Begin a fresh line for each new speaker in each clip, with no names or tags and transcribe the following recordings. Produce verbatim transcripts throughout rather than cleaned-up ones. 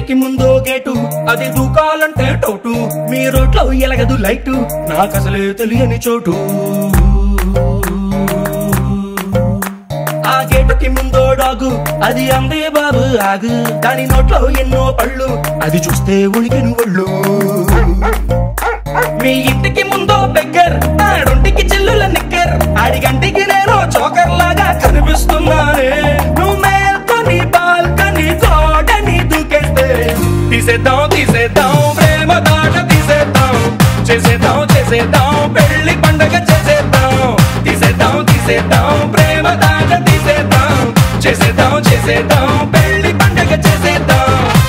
ఇంటికి ముందో గేటు అది దూకాలంటే టోటు మీ రోడ్లో ఎలగదు లైటు నాకసలే తెలియని చోటు ఆ గేటుకి ముందో డాగు అది అందే బాబు ఆగు దాని నోట్లో ఎన్నో పళ్ళు అది చూస్తే ఉలికెను ఒళ్ళు మీ ఇంటికి ముందో బెగ్గర్ ఆడొంటికి చిల్లుల నిక్కర్ ఆడిగంటికి నేను చోకర్ లాగా కనిపిస్తున్నానే నువ్వు మేల్కొని బాల్కని గోడని దూకేస్తే తీసేద్దాం తీసేద్దాం ప్రేమ దాట తీసేద్దాం చేసేద్దాం చేసేద్దాం పెళ్లి పండగ చేసేద్దాం తీసేద్దాం తీసేద్దాం ప్రేమ దాట తీసేద్దాం చేసేద్దాం చేసేద్దాం పెళ్లి పండగ చేసేద్దాం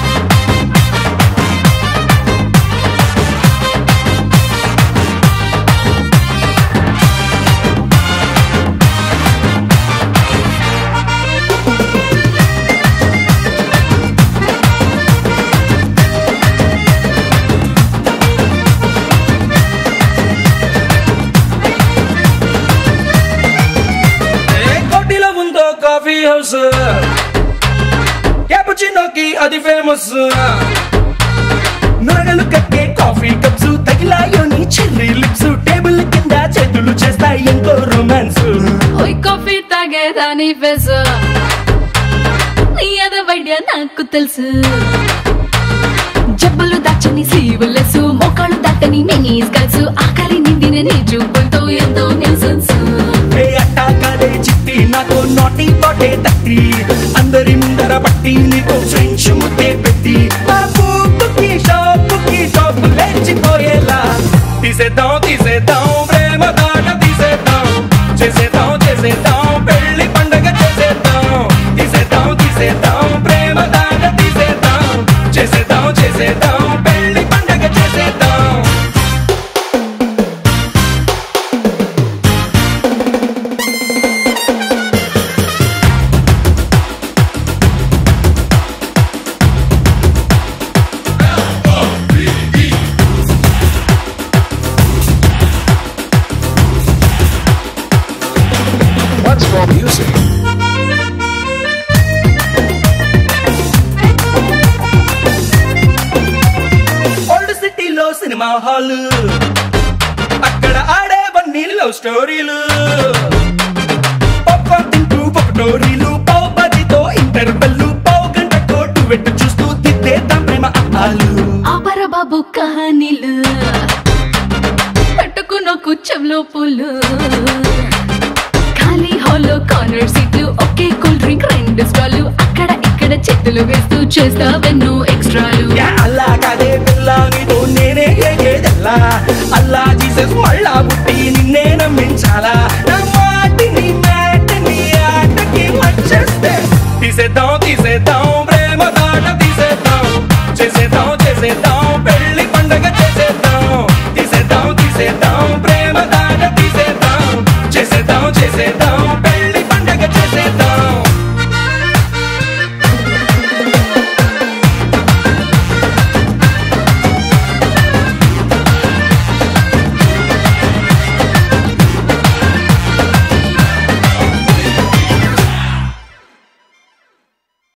కాఫీ హౌస్ క్యాపుచినోకి అది ఫేమస్ నొరగలు కక్కే కాఫీ కప్స్ తగిలాయోని చెర్రీ లిప్స్ టేబుల్ కింద చేతులు చేస్తాయి ఎంతో రొమాన్స్
ఓయ్ కాఫీ తాగేదాని ఫేస్ నీ అదవైడ్య నాకు తెలుసు జబ్బలు దాచని సీవులెసు మోకాళ్ళు దాటని మెనీస్ కల్సు ఆకలి నిండిన నీ చూపులతో ఎంతో న్యూసెన్స్
అట్టాకాలే చిట్టి నాకు నోటి తోటే తట్టి అందరి ముందర పట్టి నీకు ఫ్రెంచ్ ముద్దే పెట్టి బాబుకి షాపుకి షాపు లేచిపోయేలా తీసేద్దాం తీసేద్దాం ప్రేమ దాట తీసేద్దాం చేసేద్దాం చేసేద్దాం పెళ్లి పండగ చేసేద్దాం తీసేద్దాం తీసేద్దాం ప్రేమ దాట తీసేద్దాం చేసేద్దాం చేసేద్దాం పెళ్లి పండగ చేసేద్దాం సినిమా హాల్ అక్కడ ఆడేవన్నీ లవ్ స్టోరీలు పాప్కార్న్ తింటూ పకటోరీలు పావు బజితో ఇంటర్వెల్లు పావు గంట కోటు వెట్టు చూస్తూ తిట్టేద్దాం ప్రేమ ఆలు
ఆపర బాబు కహానీలు పెట్టుకున్న కుచ్చంలో పూలు ఖాళీ హాల్లో కార్నర్ సీట్లు ఒకే కూల్ డ్రింక్ రెండు స్టాలు అక్కడ ఇక్కడ చేతులు వేస్తూ చేస్తావెన్నో ఎక్స్ట్రాలు
అల్లా కాదే పిల్ల నీతో నేనే ఏదేదల్లా అల్లా జీసస్ మళ్ళా పుట్టి నిన్నే నమ్మించాలా నా మాటిని మ్యాటిని ఆటకి వచ్చేస్తే తీసేద్దాం తీసేద్దాం ప్రేమ దాట తీసేద్దాం చేసేద్దాం చేసేద్దాం పెళ్లి పండగ చేసేద్దాం తీసేద్దాం తీసేద్దాం ప్రేమ